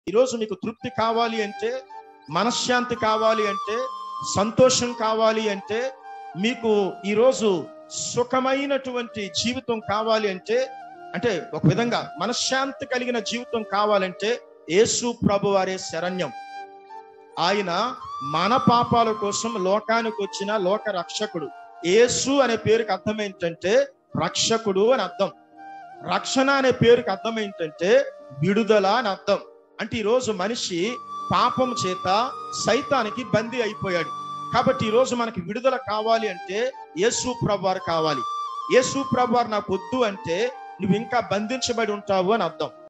ఈరోజు మీకు తృప్తి కావాలి అంటే, మనశ్శాంతి కావాలి అంటే, సంతోషం కావాలి అంటే, మీకు ఈరోజు సుఖమైనటువంటి జీవితం కావాలి అంటే, అంటే ఒక విధంగా మనశ్శాంతి కలిగిన జీవితం కావాలంటే యేసు ప్రభు వారే శరణ్యం. ఆయన మన పాపాల కోసం లోకానికి వచ్చిన లోక రక్షకుడు. యేసు అనే పేరుకి అర్థం ఏంటంటే రక్షకుడు అని అర్థం. రక్షణ అనే పేరుకి అర్థం ఏంటంటే విడుదల అని అర్థం. అంటే ఈరోజు మనిషి పాపం చేత సైతానికి బందీ అయిపోయాడు. కాబట్టి ఈరోజు మనకి విడుదల కావాలి అంటే యేసు ప్రభు వారు కావాలి. యేసు ప్రభు వారు నాకు వద్దు అంటే నువ్వు ఇంకా బంధించబడి ఉంటావు అని అర్థం.